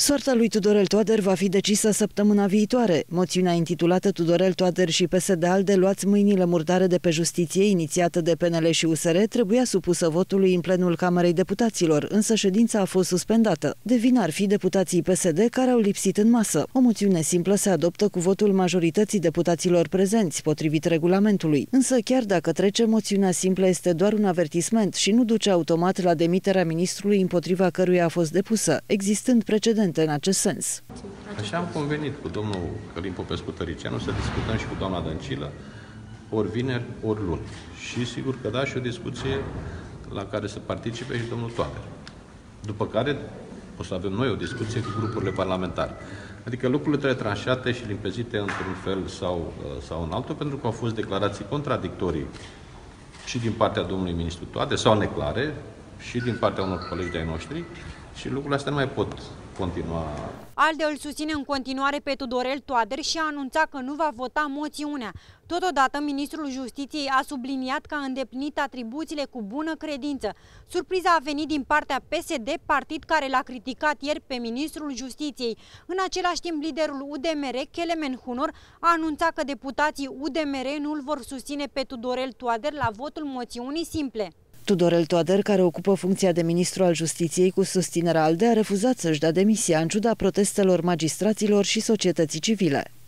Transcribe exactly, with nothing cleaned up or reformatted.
Soarta lui Tudorel Toader va fi decisă săptămâna viitoare. Moțiunea intitulată Tudorel Toader și P S D-ALDE luați mâinile murdare de pe justiție, inițiată de P N L și U S R, trebuia supusă votului în plenul Camerei Deputaților, însă ședința a fost suspendată. De vină ar fi deputații P S D care au lipsit în masă. O moțiune simplă se adoptă cu votul majorității deputaților prezenți, potrivit regulamentului. Însă chiar dacă trece, moțiunea simplă este doar un avertisment și nu duce automat la demiterea ministrului împotriva căruia a fost depusă, existând precedent în acest sens. Așa am convenit cu domnul Călin Popescu-Tăricianu să discutăm și cu doamna Dăncilă ori vineri, ori luni. Și sigur că da, și o discuție la care să participe și domnul Toader. După care o să avem noi o discuție cu grupurile parlamentare. Adică lucrurile trebuie tranșate și limpezite într-un fel sau, sau în altul, pentru că au fost declarații contradictorii și din partea domnului ministru Toader, sau neclare, și din partea unor colegi de-ai noștri, și lucrurile astea nu mai pot continua. ALDE îl susține în continuare pe Tudorel Toader și a anunțat că nu va vota moțiunea. Totodată, ministrul Justiției a subliniat că a îndeplinit atribuțiile cu bună credință. Surpriza a venit din partea P S D, partid care l-a criticat ieri pe ministrul Justiției. În același timp, liderul U D M R, Kelemen Hunor, a anunțat că deputații U D M R nu îl vor susține pe Tudorel Toader la votul moțiunii simple. Tudorel Toader, care ocupă funcția de ministru al Justiției cu susținerea ALDE, a refuzat să-și dea demisia în ciuda protestelor magistraților și societății civile.